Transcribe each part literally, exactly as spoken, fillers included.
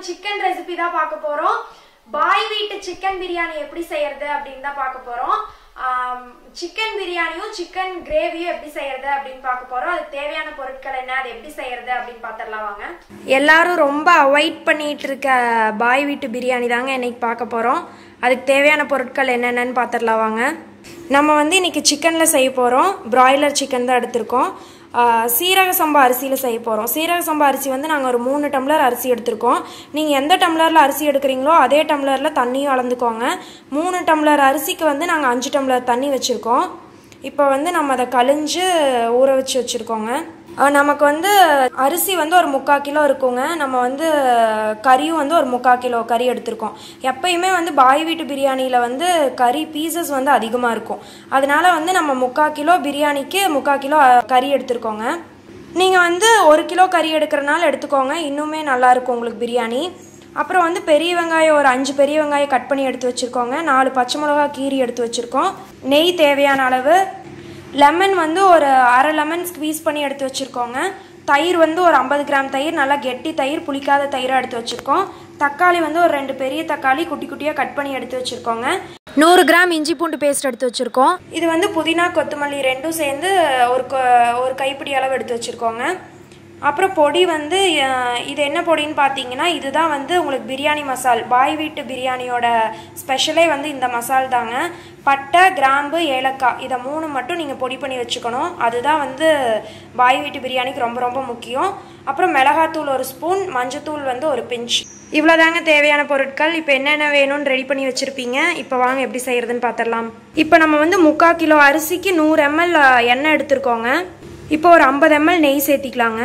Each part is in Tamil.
chicken recipe தான் பார்க்க போறோம். பாய் வீட்டு chicken biryani எப்படி செய்யறது அப்படினு தான் பார்க்க போறோம். chicken biryaniயும் chicken கிரேவியும் எப்படி செய்யறது அப்படினு பார்க்க போறோம். அதுக்கு தேவையான பொருட்கள் என்ன, அது எப்படி செய்யறது அப்படினு பார்த்தறலாம் வாங்க. எல்லாரும் ரொம்ப அவாய்ட் பண்ணிட்டு இருக்க பாய் வீட்டு பிரியாணி தாங்க இன்னைக்கு பார்க்க போறோம். அதுக்கு தேவையான பொருட்கள் என்னென்னன்னு பார்த்தறலாம் வாங்க. நம்ம வந்து இன்னைக்கு சிக்கன்ல செய்ய போறோம். பிராய்லர் சிக்கன் தான் எடுத்துர்க்கோம். சீரக சம்பா அரிசியில் செய்ய போகிறோம். சீரக சம்பா அரிசி வந்து நாங்கள் ஒரு மூணு டம்ளர் அரிசி எடுத்துருக்கோம். நீங்கள் எந்த டம்ளரில் அரிசி எடுக்கிறீங்களோ அதே டம்ளரில் தண்ணியும் அளந்துக்கோங்க. மூணு டம்ளர் அரிசிக்கு வந்து நாங்கள் அஞ்சு டம்ளர் தண்ணி வச்சுருக்கோம். இப்போ வந்து நம்ம அதை கழிஞ்சு ஊற வச்சு வச்சுருக்கோங்க. நமக்கு வந்து அரிசி வந்து ஒரு முக்கால் கிலோ இருக்குங்க. நம்ம வந்து கறியும் வந்து ஒரு முக்கால் கிலோ கறி எடுத்திருக்கோம். எப்பயுமே வந்து பாய் வீட்டு பிரியாணியில் வந்து கறி பீசஸ் வந்து அதிகமாக இருக்கும். அதனால வந்து நம்ம முக்கால் கிலோ பிரியாணிக்கு முக்கால் கிலோ கறி எடுத்துருக்கோங்க. நீங்கள் வந்து ஒரு கிலோ கறி எடுக்கிறனால எடுத்துக்கோங்க, இன்னுமே நல்லாயிருக்கும் உங்களுக்கு பிரியாணி. அப்புறம் வந்து பெரிய வெங்காயம் ஒரு அஞ்சு பெரிய வெங்காயம் கட் பண்ணி எடுத்து வச்சுருக்கோங்க. நாலு பச்சை மிளகா கீரி எடுத்து வச்சுருக்கோம். நெய் தேவையான அளவு. லெமன் வந்து ஒரு அரை லெமன் ஸ்க்வீஸ் பண்ணி எடுத்து வச்சுருக்கோங்க. தயிர் வந்து ஒரு ஐம்பது கிராம் தயிர், நல்லா கெட்டி தயிர், புளிக்காத தயிராக எடுத்து வச்சுருக்கோம். தக்காளி வந்து ஒரு ரெண்டு பெரிய தக்காளி குட்டி குட்டியாக கட் பண்ணி எடுத்து வச்சுருக்கோங்க. நூறு கிராம் இஞ்சி பூண்டு பேஸ்ட் எடுத்து வச்சுருக்கோம். இது வந்து புதினா கொத்தமல்லி ரெண்டும் சேர்ந்து ஒரு ஒரு கைப்பிடி அளவு எடுத்து வச்சுருக்கோங்க. அப்புறம் பொடி வந்து இது என்ன பொடின்னு பார்த்தீங்கன்னா, இதுதான் வந்து உங்களுக்கு பிரியாணி மசால். பாய் வீட்டு பிரியாணியோட ஸ்பெஷலே வந்து இந்த மசால் தாங்க. பட்டை, கிராம்பு, ஏலக்காய் இதை மூணு மட்டும் நீங்கள் பொடி பண்ணி வச்சுக்கணும். அதுதான் வந்து பாய் வீட்டு பிரியாணிக்கு ரொம்ப ரொம்ப முக்கியம். அப்புறம் மிளகாத்தூள் ஒரு ஸ்பூன், மஞ்சத்தூள் வந்து ஒரு பிஞ்ச். இவ்வளோதாங்க தேவையான பொருட்கள். இப்போ என்னென்ன வேணும்னு ரெடி பண்ணி வச்சுருப்பீங்க. இப்போ வாங்க எப்படி செய்கிறதுன்னு பார்த்துடலாம். இப்போ நம்ம வந்து முக்கால் கிலோ அரிசிக்கு நூறு எம்எல் எண்ணெய் எடுத்துருக்கோங்க. இப்போ ஒரு ஐம்பது எம்எல் நெய் சேர்த்திக்கலாங்க.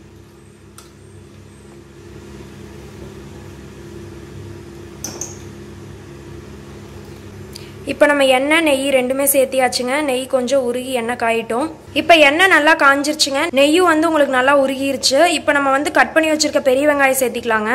இப்போ நம்ம எண்ணெய் நெய் ரெண்டுமே சேர்த்தியாச்சுங்க. நெய் கொஞ்சம் உருகி எண்ணெய் காயிட்டோம். இப்போ எண்ணெய் நல்லா காஞ்சிருச்சுங்க. நெய்யும் வந்து உங்களுக்கு நல்லா உருகிருச்சு. இப்போ நம்ம வந்து கட் பண்ணி வச்சுருக்க பெரிய வெங்காயம் சேர்த்திக்கலாங்க.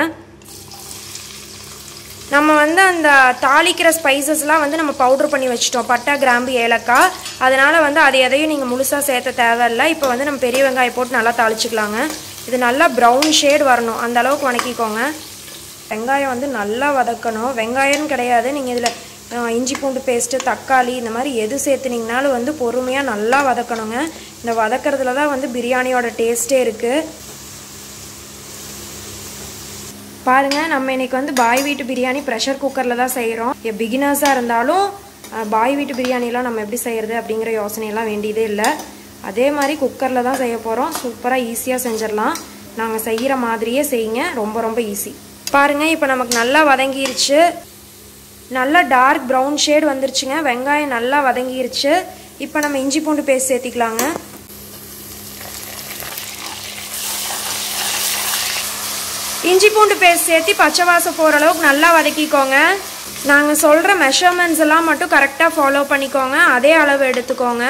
நம்ம வந்து அந்த தாளிக்கிற ஸ்பைசஸ்லாம் வந்து நம்ம பவுடர் பண்ணி வச்சுட்டோம். பட்டை, கிராம்பு, ஏலக்காய். அதனால் வந்து அது எதையும் நீங்கள் முழுசாக சேர்த்த தேவையில்லை. இப்போ வந்து நம்ம பெரிய வெங்காயம் போட்டு நல்லா தாளிச்சிக்கலாங்க. இது நல்லா ப்ரௌன் ஷேட் வரணும், அந்த அளவுக்கு வதக்கிக்கோங்க. வெங்காயம் வந்து நல்லா வதக்கணும். வெங்காயம்னு கிடையாது, நீங்கள் இதில் இஞ்சி பூண்டு பேஸ்ட்டு, தக்காளி இந்த மாதிரி எது சேர்த்துனீங்கனாலும் வந்து பொறுமையாக நல்லா வதக்கணுங்க. இந்த வதக்கிறதுல தான் வந்து பிரியாணியோட டேஸ்ட்டே இருக்குது. பாருங்கள், நம்ம இன்றைக்கி வந்து பாய் வீட்டு பிரியாணி ப்ரெஷர் குக்கரில் தான் செய்கிறோம். பிகினர்ஸாக இருந்தாலும் பாய் வீட்டு பிரியாணிலாம் நம்ம எப்படி செய்கிறது அப்படிங்கிற யோசனையெல்லாம் வேண்டியதே இல்லை. அதே மாதிரி குக்கரில் தான் செய்ய போகிறோம். சூப்பராக ஈஸியாக செஞ்சிடலாம். நாங்கள் செய்கிற மாதிரியே செய்யுங்க, ரொம்ப ரொம்ப ஈஸி. பாருங்கள், இப்போ நமக்கு நல்லா வதங்கிருச்சு. நல்லா டார்க் ப்ரௌன் ஷேட் வந்துருச்சுங்க. வெங்காயம் நல்லா வதங்கிருச்சு. இப்போ நம்ம இஞ்சி பூண்டு பேஸ்ட் சேர்த்திக்கலாங்க. இஞ்சி பூண்டு பேஸ்ட் சேர்த்து பச்சை வாசம் போகிற அளவுக்கு நல்லா வதக்கிக்கோங்க. நாங்கள் சொல்கிற மெஷர்மெண்ட்ஸ் எல்லாம் மட்டும் கரெக்டாக ஃபாலோ பண்ணிக்கோங்க. அதே அளவு எடுத்துக்கோங்க.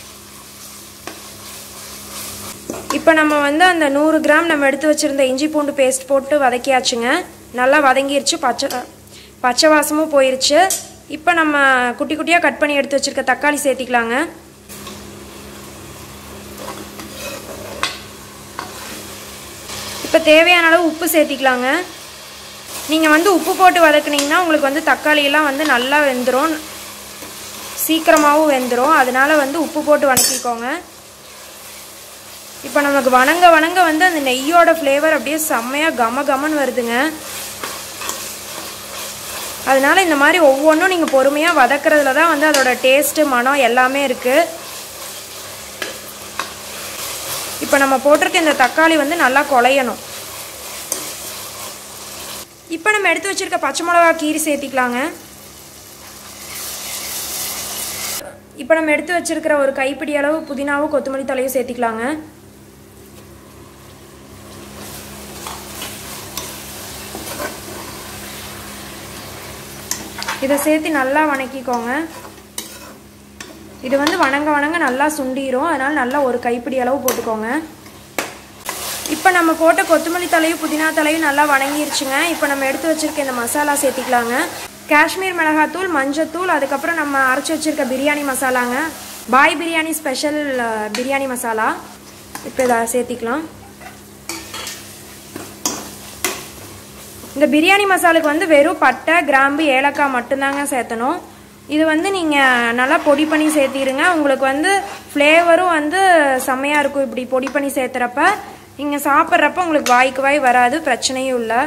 இப்போ நம்ம வந்து அந்த நூறு கிராம் நம்ம எடுத்து வச்சுருந்த இஞ்சி பூண்டு பேஸ்ட் போட்டு வதக்கியாச்சுங்க. நல்லா வதங்கிருச்சு. பச்சை பச்சை வாசமும் போயிருச்சு. இப்போ நம்ம குட்டி குட்டியாக கட் பண்ணி எடுத்து வச்சுருக்க தக்காளி சேர்த்திக்கலாங்க. இப்போ தேவையான அளவு உப்பு சேர்த்திக்கலாங்க. நீங்கள் வந்து உப்பு போட்டு வதக்குனீங்கன்னா உங்களுக்கு வந்து தக்காளியெல்லாம் வந்து நல்லா வெந்துடும், சீக்கிரமாகவும் வெந்துடும். அதனால் வந்து உப்பு போட்டு வதக்கிக்கோங்க. இப்போ நமக்கு வணங்க வணங்க வந்து அந்த நெய்யோட ஃப்ளேவர் அப்படியே செம்மையாக கம கமன்னு வருதுங்க. அதனால் இந்த மாதிரி ஒவ்வொன்றும் நீங்கள் பொறுமையாக வதக்கிறதுல தான் வந்து அதோட டேஸ்ட்டு, மனம் எல்லாமே இருக்குது. இப்போ நம்ம போட்டிருக்க இந்த தக்காளி வந்து நல்லா குழையணும். இப்போ நம்ம எடுத்து வச்சுருக்க பச்சை மிளகா கீரி சேர்த்திக்கலாங்க. இப்போ நம்ம எடுத்து வச்சுருக்கிற ஒரு கைப்பிடி அளவு புதினாவும் கொத்தமல்லி தலையும் சேர்த்திக்கலாங்க. இதை சேர்த்து நல்லா வணக்கிக்கோங்க. இது வந்து வணங்க வணங்க நல்லா சுண்டிரும். அதனால் நல்லா ஒரு கைப்பிடி அளவு போட்டுக்கோங்க. இப்போ நம்ம போட்ட கொத்தமல்லி தலையும் புதினா தலையும் நல்லா வணங்கிருச்சுங்க. இப்போ நம்ம எடுத்து வச்சுருக்க இந்த மசாலா சேர்த்திக்கலாங்க. காஷ்மீர் மிளகாத்தூள், மஞ்சத்தூள், அதுக்கப்புறம் நம்ம அரைச்சி வச்சுருக்க பிரியாணி மசாலாங்க. பாய் பிரியாணி ஸ்பெஷல் பிரியாணி மசாலா. இப்போ இதை சேர்த்திக்கலாம். இந்த பிரியாணி மசாலுக்கு வந்து வெறும் பட்டை கிராம்பு ஏலக்காய் மட்டும்தாங்க சேர்த்தணும். இது வந்து நீங்கள் நல்லா பொடி பண்ணி சேர்த்திடுங்க. உங்களுக்கு வந்து ஃப்ளேவரும் வந்து செம்மையாக இருக்கும். இப்படி பொடி பண்ணி சேர்த்துறப்ப நீங்கள் சாப்பிட்றப்ப உங்களுக்கு வாய்க்கு வாய் வராது, பிரச்சனையும் இல்லை.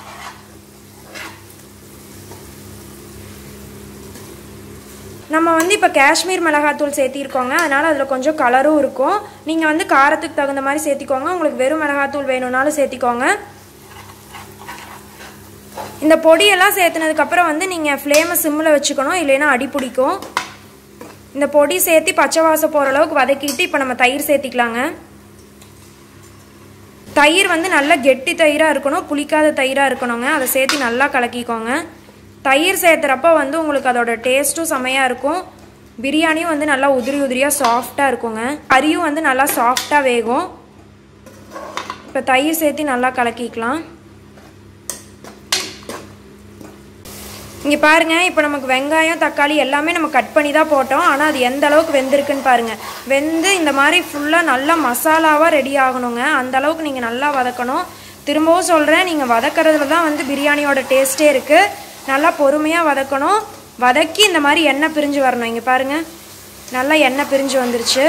நம்ம வந்து இப்போ காஷ்மீர் மிளகாத்தூள் சேர்த்திருக்கோங்க, அதனால் அதில் கொஞ்சம் கலரும் இருக்கும். நீங்கள் வந்து காரத்துக்கு தகுந்த மாதிரி சேர்த்திக்கோங்க. உங்களுக்கு வெறும் மிளகாத்தூள் வேணும்னாலும் சேர்த்திக்கோங்க. இந்த பொடியெல்லாம் சேர்த்துனதுக்கப்புறம் வந்து நீங்கள் ஃப்ளேமை சிம்மில் வச்சுக்கணும், இல்லைன்னா அடி பிடிக்கும். இந்த பொடி சேர்த்து பச்சை வாசம் போகிற அளவுக்கு வதக்கிட்டு இப்போ நம்ம தயிர் சேர்த்திக்கலாங்க. தயிர் வந்து நல்லா கெட்டி தயிராக இருக்கணும், புளிக்காத தயிராக இருக்கணுங்க. அதை சேர்த்து நல்லா கலக்கிக்கோங்க. தயிர் சேர்த்துறப்ப வந்து உங்களுக்கு அதோட டேஸ்ட்டும் செம்மையாக இருக்கும். பிரியாணியும் வந்து நல்லா உதிரி உதிரியாக சாஃப்டாக இருக்குங்க. கறியும் வந்து நல்லா சாஃப்டாக வேகும். இப்போ தயிர் சேர்த்து நல்லா கலக்கிக்கலாம். இங்கே பாருங்கள், இப்போ நமக்கு வெங்காயம் தக்காளி எல்லாமே நம்ம கட் பண்ணி தான் போட்டோம். ஆனால் அது எந்த அளவுக்கு வெந்திருக்குன்னு பாருங்கள். வெந்து இந்த மாதிரி ஃபுல்லாக நல்லா மசாலாவாக ரெடி ஆகணுங்க. அந்த அளவுக்கு நீங்கள் நல்லா வதக்கணும். திரும்பவும் சொல்கிறேன், நீங்கள் வதக்கிறதுல தான் வந்து பிரியாணியோட டேஸ்ட்டே இருக்குது. நல்லா பொறுமையாக வதக்கணும். வதக்கி இந்த மாதிரி எண்ணெய் பிரிஞ்சு வரணும். இங்கே பாருங்கள், நல்லா எண்ணெய் பிரிஞ்சு வந்துருச்சு.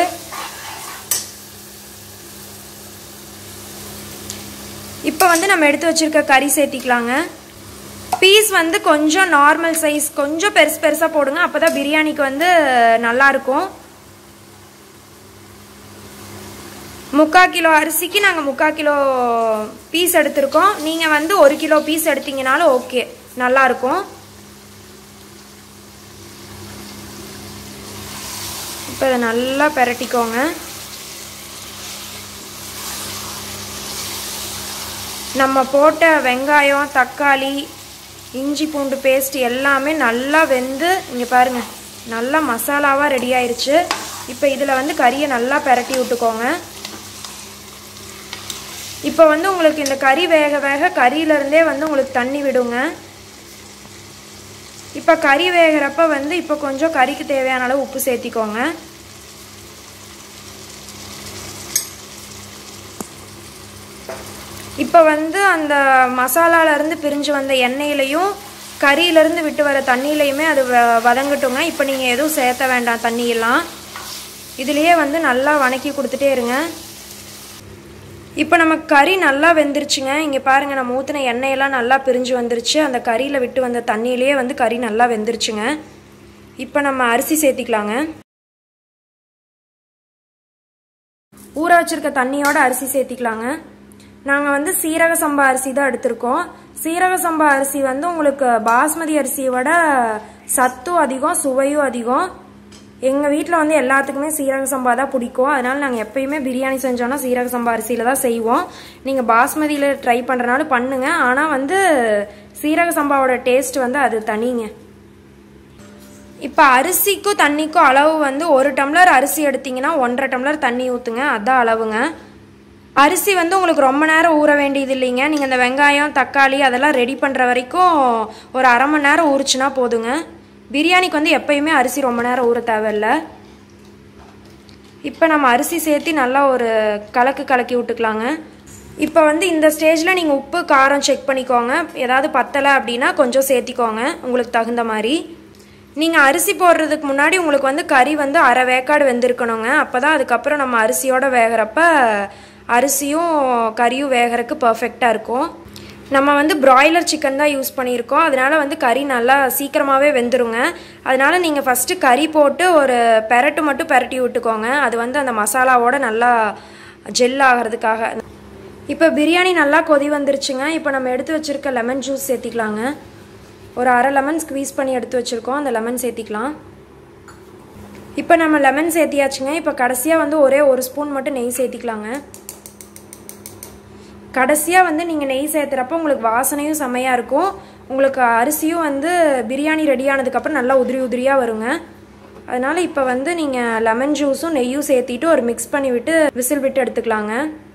இப்போ வந்து நம்ம எடுத்து வச்சுருக்க கறி சேர்த்திக்கலாங்க. பீஸ் வந்து கொஞ்சம் நார்மல் சைஸ், கொஞ்சம் பெருசு பெருசாக போடுங்க. அப்போ தான் பிரியாணிக்கு வந்து நல்லாயிருக்கும். முக்கால் கிலோ அரிசிக்கு நாங்கள் முக்கால் கிலோ பீஸ் எடுத்திருக்கோம். நீங்கள் வந்து ஒரு கிலோ பீஸ் எடுத்தீங்கனாலும் ஓகே, நல்லாயிருக்கும். இப்போ இதை நல்லா பிரட்டிக்கோங்க. நம்ம போட்ட வெங்காயம் தக்காளி இஞ்சி பூண்டு பேஸ்ட் எல்லாமே நல்லா வெந்து இங்கே பாருங்கள் நல்லா மசாலாவாக ரெடி ஆயிடுச்சு. இப்போ இதில் வந்து கறியை நல்லா பிரட்டி விட்டுக்கோங்க. இப்போ வந்து உங்களுக்கு இந்த கறி வேக வேக கறியிலேருந்தே வந்து உங்களுக்கு தண்ணி விடுங்க. இப்போ கறி வேகிறப்ப வந்து இப்போ கொஞ்சம் கறிக்கு தேவையான அளவு உப்பு சேர்த்திக்கோங்க. இப்போ வந்து அந்த மசாலாலேருந்து பிரிஞ்சு வந்த எண்ணெயிலையும் கறியிலேருந்து விட்டு வர தண்ணியிலையுமே அது வதங்கட்டுங்க. இப்போ நீங்கள் எதுவும் சேர்த்த வேண்டாம் தண்ணியெல்லாம். இதுலேயே வந்து நல்லா வணக்கி கொடுத்துட்டே இருங்க. இப்போ நமக்கு கறி நல்லா வெந்துருச்சுங்க. இங்கே பாருங்கள், நம்ம ஊற்றின எண்ணெயெல்லாம் நல்லா பிரிஞ்சு வந்துருச்சு. அந்த கறியில் விட்டு வந்த தண்ணியிலேயே வந்து கறி நல்லா வெந்துருச்சுங்க. இப்போ நம்ம அரிசி சேர்த்திக்கலாங்க. ஊற வச்சுருக்க தண்ணியோட அரிசி சேர்த்திக்கலாங்க. நாங்கள் வந்து சீரக சம்பா அரிசி தான் எடுத்திருக்கோம். சீரக சம்பா அரிசி வந்து உங்களுக்கு பாஸ்மதி அரிசியை விட சத்தும் அதிகம், சுவையும் அதிகம். எங்கள் வீட்டில் வந்து எல்லாத்துக்குமே சீரக சம்பா தான் பிடிக்கும். அதனால் நாங்கள் எப்பயுமே பிரியாணி செஞ்சோன்னா சீரக சம்பா அரிசியில் தான் செய்வோம். நீங்கள் பாஸ்மதியில் ட்ரை பண்ணுறனாலும் பண்ணுங்கள். ஆனால் வந்து சீரக சம்பாவோட டேஸ்ட் வந்து அது தனிங்க. இப்போ அரிசிக்கும் தண்ணிக்கும் அளவு வந்து ஒரு டம்ளர் அரிசி எடுத்திங்கன்னா ஒன்றரை டம்ளர் தண்ணி ஊற்றுங்க, அதான் அளவுங்க. அரிசி வந்து உங்களுக்கு ரொம்ப நேரம் ஊற வேண்டியது இல்லைங்க. நீங்கள் இந்த வெங்காயம் தக்காளி அதெல்லாம் ரெடி பண்ணுற வரைக்கும் ஒரு அரை மணி நேரம் ஊறிச்சுன்னா போதுங்க. பிரியாணிக்கு வந்து எப்பயுமே அரிசி ரொம்ப நேரம் ஊற தேவையில்லை. இப்போ நம்ம அரிசி சேர்த்து நல்லா ஒரு கலக்கு கலக்கி விட்டுக்கலாங்க. இப்போ வந்து இந்த ஸ்டேஜில் நீங்கள் உப்பு காரம் செக் பண்ணிக்கோங்க. ஏதாவது பத்தலை அப்படின்னா கொஞ்சம் சேர்த்திக்கோங்க உங்களுக்கு தகுந்த மாதிரி. நீங்கள் அரிசி போடுறதுக்கு முன்னாடி உங்களுக்கு வந்து கறி வந்து அரை வேக்காடு வெந்திருக்கணுங்க. அப்போ தான் அதுக்கப்புறம் நம்ம அரிசியோடு வேகிறப்ப அரிசியும் கறியும் வேகிறதுக்கு பர்ஃபெக்டாக இருக்கும். நம்ம வந்து பிராய்லர் சிக்கன் தான் யூஸ் பண்ணியிருக்கோம். அதனால் வந்து கறி நல்லா சீக்கிரமாகவே வெந்துருங்க. அதனால் நீங்கள் ஃபஸ்ட்டு கறி போட்டு ஒரு பெரட்டு மட்டும் பெரட்டி விட்டுக்கோங்க. அது வந்து அந்த மசாலாவோட நல்லா ஜெல் ஆகிறதுக்காக. இப்போ பிரியாணி நல்லா கொதி வந்துருச்சுங்க. இப்போ நம்ம எடுத்து வச்சுருக்க லெமன் ஜூஸ் சேர்த்திக்கலாங்க. ஒரு அரை லெமன் ஸ்க்வீஸ் பண்ணி எடுத்து வச்சுருக்கோம், அந்த லெமன் சேர்த்திக்கலாம். இப்போ நம்ம லெமன் சேர்த்தியாச்சுங்க. இப்போ கடைசியாக வந்து ஒரே ஒரு ஸ்பூன் மட்டும் நெய் சேர்த்திக்கலாங்க. கடைசியாக வந்து நீங்கள் நெய் சேர்த்துறப்போ உங்களுக்கு வாசனையும் செம்மையாக இருக்கும். உங்களுக்கு அரிசியும் வந்து பிரியாணி ரெடி ஆனதுக்கப்புறம் நல்லா உதிரி உதிரியாக வருங்க. அதனால் இப்போ வந்து நீங்கள் லெமன் ஜூஸும் நெய்யும் சேர்த்திட்டு ஒரு மிக்ஸ் பண்ணி விட்டு விசில் விட்டு எடுத்துக்கலாங்க.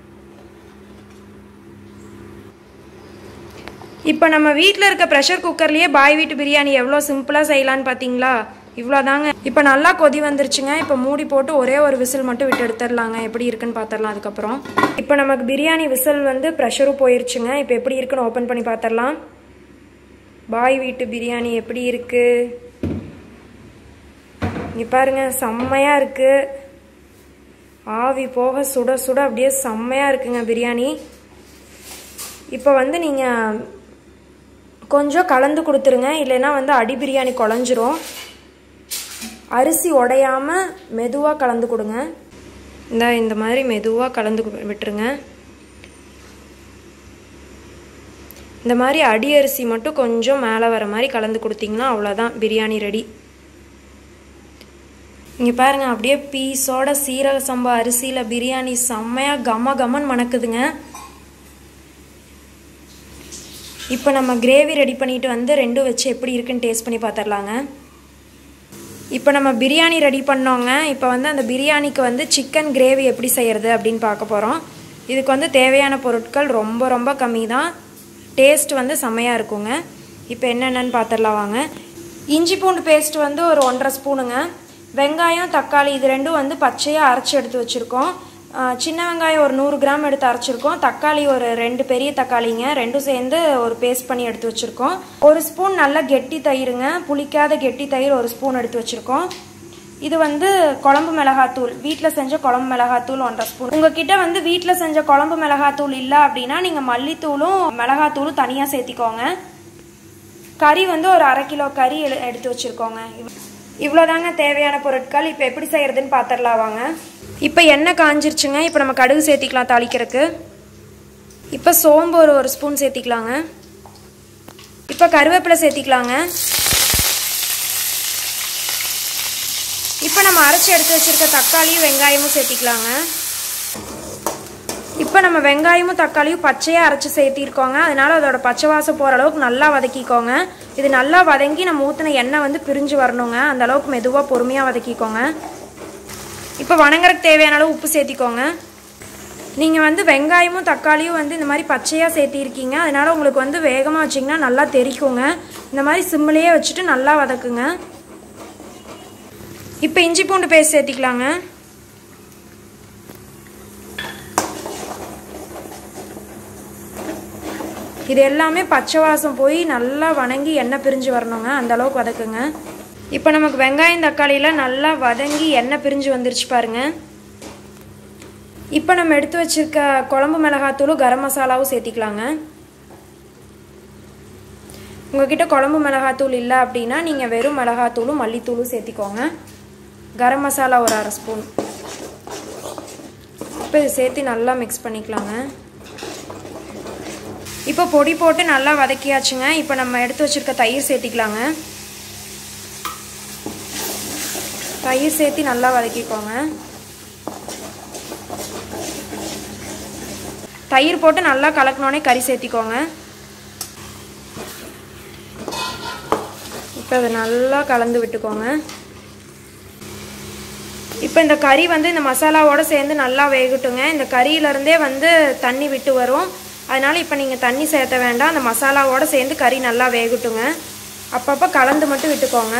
இப்போ நம்ம வீட்டில் இருக்க ப்ரெஷர் குக்கர்லேயே பாய் வீட்டு பிரியாணி எவ்வளோ சிம்பிளாக செய்யலான்னு பார்த்தீங்களா? இவ்வளோதாங்க. இப்போ நல்லா கொதி வந்துருச்சுங்க. இப்போ மூடி போட்டு ஒரே ஒரு விசில் மட்டும் விட்டு எடுத்துடலாங்க. எப்படி இருக்குன்னு பார்த்துடலாம். அதுக்கப்புறம் இப்போ நமக்கு பிரியாணி விசில் வந்து ப்ரெஷரும் போயிருச்சுங்க. இப்போ எப்படி இருக்குன்னு ஓப்பன் பண்ணி பார்த்துடலாம். பாய் வீட்டு பிரியாணி எப்படி இருக்கு? இங்க பாருங்க, செம்மையா இருக்கு. ஆவி போக சுட சுட அப்படியே செம்மையா இருக்குங்க பிரியாணி. இப்போ வந்து நீங்க கொஞ்சம் கலந்து கொடுத்துருங்க, இல்லைன்னா வந்து அடி பிரியாணி குழஞ்சிரும். அரிசி உடையாம மெதுவா கலந்து கொடுங்க. இந்த இந்த மாதிரி மெதுவா கலந்து விட்டுருங்க. இந்த மாதிரி அடி அரிசி மட்டும் கொஞ்சம் மேலே வர மாதிரி கலந்து கொடுத்தீங்கன்னா அவ்வளோதான், பிரியாணி ரெடி. இங்கே பாருங்க, அப்படியே பீஸோட சீரக சம்பா அரிசியில் பிரியாணி செம்மையாக கம கமன் மணக்குதுங்க. இப்போ நம்ம கிரேவி ரெடி பண்ணிட்டு வந்து ரெண்டும் வச்சு எப்படி இருக்குன்னு டேஸ்ட் பண்ணி பார்த்துடலாங்க. இப்போ நம்ம பிரியாணி ரெடி பண்ணோங்க. இப்போ வந்து அந்த பிரியாணிக்கு வந்து சிக்கன் கிரேவி எப்படி செய்கிறது அப்படின்னு பார்க்க போகிறோம். இதுக்கு வந்து தேவையான பொருட்கள் ரொம்ப ரொம்ப கம்மி தான், டேஸ்ட் வந்து செம்மையாக இருக்குங்க. இப்போ என்னென்னு பார்த்துடலாம் வாங்க. இஞ்சி பூண்டு பேஸ்ட் வந்து ஒரு ஒன்றரை ஸ்பூனுங்க. வெங்காயம் தக்காளி இது ரெண்டும் வந்து பச்சையாக அரைச்சி எடுத்து வச்சுருக்கோம். சின்ன வெங்காயம் ஒரு நூறு கிராம் எடுத்து அரைச்சிருக்கோம். தக்காளி ஒரு ரெண்டு பெரிய தக்காளிங்க, ரெண்டும் சேர்ந்து ஒரு பேஸ்ட் பண்ணி எடுத்து வச்சுருக்கோம். ஒரு ஸ்பூன் நல்ல கெட்டி தயிருங்க, புளிக்காத கெட்டி தயிர் ஒரு ஸ்பூன் எடுத்து வச்சுருக்கோம். இது வந்து குழம்பு மிளகாத்தூள், வீட்டில் செஞ்ச குழம்பு மிளகாத்தூள் ஒன்றரை ஸ்பூன். உங்ககிட்ட வந்து வீட்டில் செஞ்ச குழம்பு மிளகாத்தூள் இல்லை அப்படின்னா நீங்கள் மல்லித்தூளும் மிளகாத்தூளும் தனியாக சேர்த்திக்கோங்க. கறி வந்து ஒரு அரை கிலோ கறி எடுத்து வச்சுருக்கோங்க. இவ்வளோதாங்க தேவையான பொருட்கள். இப்போ எப்படி செய்கிறதுன்னு பார்த்துடலாம் வாங்க. இப்போ எண்ணெய் காஞ்சிருச்சுங்க. இப்போ நம்ம கடுகு சேர்த்திக்கலாம் தாளிக்கிறதுக்கு. இப்போ சோம்பு ஒரு ஒரு ஸ்பூன் சேர்த்திக்கலாங்க. இப்போ கருவேப்பிலை சேர்த்திக்கலாங்க. இப்போ நம்ம அரைச்சி எடுத்து வச்சுருக்க தக்காளியும் வெங்காயமும் சேர்த்திக்கலாங்க. இப்போ நம்ம வெங்காயமும் தக்காளியும் பச்சையாக அரைச்சி சேர்த்திருக்கோங்க. அதனால் அதோட பச்சை வாசம் போகிற அளவுக்கு நல்லா வதக்கிக்கோங்க. இது நல்லா வதங்கி நம்ம ஊற்றின எண்ணெய் வந்து பிரிஞ்சு வரணுங்க. அந்த அளவுக்கு மெதுவாக பொறுமையாக வதக்கிக்கோங்க. இப்போ வணங்குறதுக்கு தேவையான அளவு உப்பு சேர்த்திக்கோங்க. நீங்கள் வந்து வெங்காயமும் தக்காளியும் வந்து இந்த மாதிரி பச்சையாக சேர்த்திருக்கீங்க, அதனால் உங்களுக்கு வந்து வேகமாக வச்சிங்கன்னா நல்லா தெரிக்குங்க. இந்த மாதிரி சிம்மிலேயே வச்சுட்டு நல்லா வதக்குங்க. இப்போ இஞ்சி பூண்டு பேஸ்ட் சேர்த்திக்கலாங்க. இது எல்லாமே பச்சை வாசம் போய் நல்லா வணங்கி எண்ணெய் பிரிஞ்சு வரணுங்க, அந்த அளவுக்கு வதக்குங்க. இப்போ நமக்கு வெங்காயம் தக்காளியெலாம் நல்லா வதங்கி எண்ணெய் பிரிஞ்சு வந்துருச்சு பாருங்க. இப்போ நம்ம எடுத்து வச்சிருக்க குழம்பு மிளகாத்தூளும் கரம் மசாலாவும் சேர்த்திக்கலாங்க. உங்ககிட்ட குழம்பு மிளகாத்தூள் இல்லை அப்படின்னா நீங்கள் வெறும் மிளகாத்தூளும் மல்லித்தூளும் சேர்த்திக்கோங்க. கரம் மசாலா ஒரு அரை ஸ்பூன். இப்போ இது சேர்த்து நல்லா மிக்ஸ் பண்ணிக்கலாங்க. இப்போ பொடி போட்டு நல்லா வதக்கியாச்சுங்க. இப்போ நம்ம எடுத்து வச்சிருக்க தயிர் சேர்த்திக்கலாங்க. தயிர் சேர்த்து நல்லா வதக்கிக்கோங்க. தயிர் போட்டு நல்லா கலக்கணுன்னே கறி சேர்த்திக்கோங்க. இப்போ அதை நல்லா கலந்து விட்டுக்கோங்க. இப்போ இந்த கறி வந்து இந்த மசாலாவோடு சேர்ந்து நல்லா வேகட்டுங்க. இந்த கறியிலேருந்தே வந்து தண்ணி விட்டு வரும், அதனால் இப்போ நீங்கள் தண்ணி சேர்த்த வேண்டாம். அந்த மசாலாவோடு சேர்ந்து கறி நல்லா வேகட்டுங்க. அப்பப்போ கலந்து மட்டும் விட்டுக்கோங்க,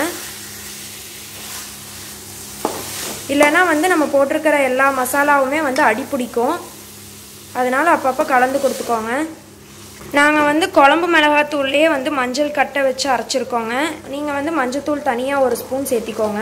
இல்லைன்னா வந்து நம்ம போட்டிருக்கிற எல்லா மசாலாவுமே வந்து அடி பிடிக்கும். அதனால் அப்பப்போ கலந்து கொடுத்துக்கோங்க. நாங்கள் வந்து குழம்பு மிளகாத்தூள்லேயே வந்து மஞ்சள் கட்டை வச்சு அரைச்சிருக்கோங்க. நீங்கள் வந்து மஞ்சத்தூள் தனியாக ஒரு ஸ்பூன் சேர்த்திக்கோங்க.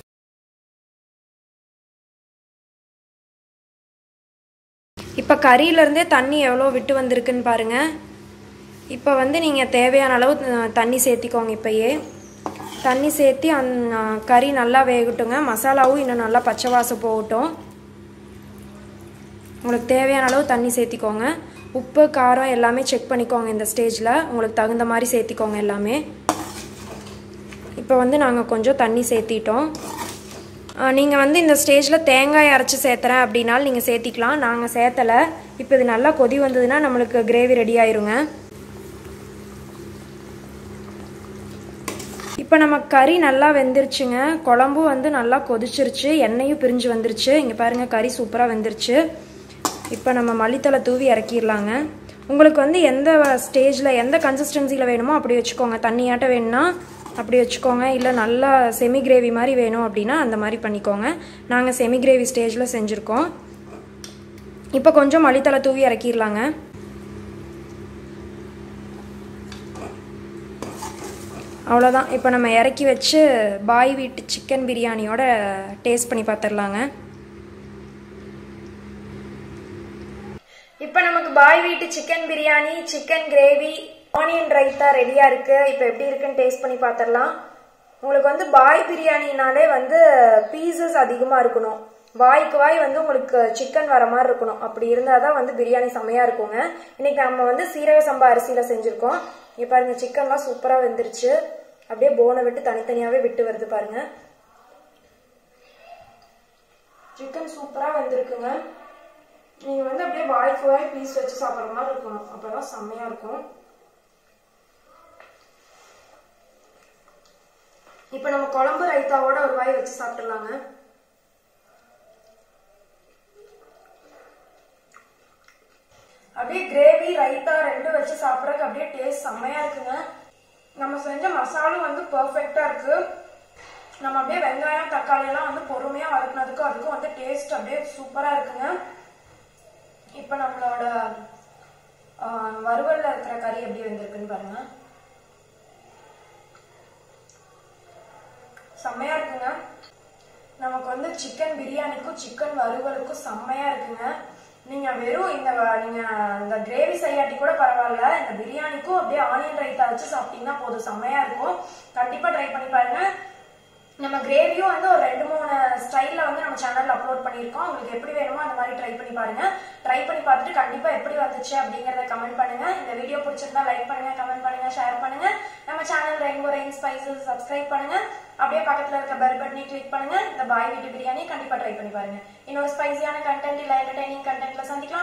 இப்போ கறியிலேருந்தே தண்ணி எவ்வளோ விட்டு வந்திருக்குன்னு பாருங்கள். இப்போ வந்து நீங்கள் தேவையான அளவு தண்ணி சேர்த்திக்கோங்க. இப்போயே தண்ணி சேர்த்தி அந் கறி நல்லா வேகட்டுங்க. மசாலாவும் இன்னும் நல்லா பச்சை வாசம் போகட்டும். உங்களுக்கு தேவையான அளவு தண்ணி சேர்த்திக்கோங்க. உப்பு காரம் எல்லாமே செக் பண்ணிக்கோங்க. இந்த ஸ்டேஜில் உங்களுக்கு தகுந்த மாதிரி சேர்த்திக்கோங்க எல்லாமே. இப்போ வந்து நாங்கள் கொஞ்சம் தண்ணி சேர்த்திட்டோம். நீங்கள் வந்து இந்த ஸ்டேஜில் தேங்காய் அரைச்சி சேர்த்துறேன் அப்படின்னாலும் நீங்கள் சேர்த்திக்கலாம். நாங்கள் சேர்த்தலை. இப்போ இது நல்லா கொதி வந்ததுன்னா நம்மளுக்கு கிரேவி ரெடி ஆயிருங்க. இப்போ நம்ம கறி நல்லா வெந்துருச்சுங்க. குழம்பும் வந்து நல்லா கொதிச்சிருச்சு, எண்ணெயும் பிரிஞ்சு வந்துருச்சு. இங்கே பாருங்கள், கறி சூப்பராக வெந்துருச்சு. இப்போ நம்ம மல்லித்தலை தூவி இறக்கிடலாங்க. உங்களுக்கு வந்து எந்த ஸ்டேஜில் எந்த கன்சிஸ்டன்சியில் வேணுமோ அப்படி வச்சுக்கோங்க. தண்ணியாட்ட வேணும்னா அப்படி வச்சுக்கோங்க, இல்லை நல்லா செமி கிரேவி மாதிரி வேணும் அப்படின்னா அந்த மாதிரி பண்ணிக்கோங்க. நாங்கள் செமி கிரேவி ஸ்டேஜில் செஞ்சுருக்கோம். இப்போ கொஞ்சம் மல்லித்தலை தூவி இறக்கிடலாங்க. அவ்வளோதான். இப்போ நம்ம இறக்கி வச்சு பாய் வீட்டு சிக்கன் பிரியாணியோட டேஸ்ட் பண்ணி பார்த்துடலாங்க. இப்போ நமக்கு பாய் வீட்டு chicken biryani, chicken gravy, onion raita ரெடியாக இருக்குது. இப்போ எப்படி இருக்குன்னு டேஸ்ட் பண்ணி பார்த்துடலாம். உங்களுக்கு வந்து பாய் பிரியாணினாலே வந்து பீசஸ் அதிகமாக இருக்கணும். வாய்க்கு வாய் வந்து உங்களுக்கு சிக்கன் வர மாதிரி இருக்கணும். அப்படி இருந்தால் தான் வந்து பிரியாணி செம்மையாக இருக்குங்க. இன்னைக்கு நம்ம வந்து சீரக சம்பா அரிசியில் செஞ்சுருக்கோம். இங்கே பாருங்க, சிக்கன்லாம் சூப்பராக வெந்துருச்சு. அப்படியே போனை விட்டு தனித்தனியாகவே விட்டு வருது பாருங்க. சிக்கன் சூப்பராக வெந்திருக்குங்க. நீங்கள் வந்து அப்படியே வாய்க்கு வாய் பீஸ் வச்சு சாப்பிட்ற மாதிரி இருக்கணும். அப்போதான் செம்மையாக இருக்கும். இப்போ நம்ம குழம்பு ரைத்தாவோட ஒரு வாய் வச்சு சாப்பிட்டுலாங்க. அப்படியே கிரேவி ரைத்தா ரெண்டும் வச்சு சாப்பிட்றதுக்கு அப்படியே டேஸ்ட் செம்மையா இருக்குங்க. நம்ம செஞ்ச மசாலும் வந்து பர்ஃபெக்டா இருக்கு. நம்ம அப்படியே வெங்காயம் தக்காளி எல்லாம் வந்து பொறுமையா வதக்குனதுக்கு அதுக்கும் வந்து டேஸ்ட் அப்படியே சூப்பரா இருக்குங்க. இப்ப நம்மளோட வறுவல்ல இருக்கிற கறி எப்படி வந்திருக்குன்னு பாருங்க. செம்மையா இருக்குங்க. நமக்கு வந்து சிக்கன் பிரியாணிக்கும் சிக்கன் வறுவலுக்கும் செம்மையா இருக்குங்க. நீங்க வெறும் இந்த நீங்க இந்த கிரேவி செய்யாட்டி கூட பரவாயில்ல, இந்த பிரியாணிக்கும் அப்படியே ஆனியன் ரைத்தா வச்சு சாப்பிட்டீங்கன்னா போதும், செம்மையா இருக்கும். கண்டிப்பா ட்ரை பண்ணி பாருங்க. நம்ம கிரேவியும் வந்து ஒரு ரெண்டு மூணு ஸ்டைல்ல வந்து நம்ம சேனல்ல அப்லோட் பண்ணியிருக்கோம். உங்களுக்கு எப்படி வேணுமோ அந்த மாதிரி ட்ரை பண்ணி பாருங்க. ட்ரை பண்ணி பார்த்துட்டு கண்டிப்பா எப்படி வந்துச்சு அப்படிங்கறத கமெண்ட் பண்ணுங்க. இந்த வீடியோ பிடிச்சிருந்தா லைக் பண்ணுங்க, கமெண்ட் பண்ணுங்க, ஷேர் பண்ணுங்க. நம்ம channel rainbow rain spices subscribe பண்ணுங்க. அப்படியே பக்கத்துல இருக்க பெல் பட்டனை கிளிக் பண்ணுங்க. இந்த பாய் வீட்டு பிரியாணி கண்டிப்பா ட்ரை பண்ணி பாருங்க. இன்னொரு ஸ்பைசியான கண்டென்ட் இல்ல என்டர்டைனிங் கண்டென்ட்ல சந்திக்கலாம்.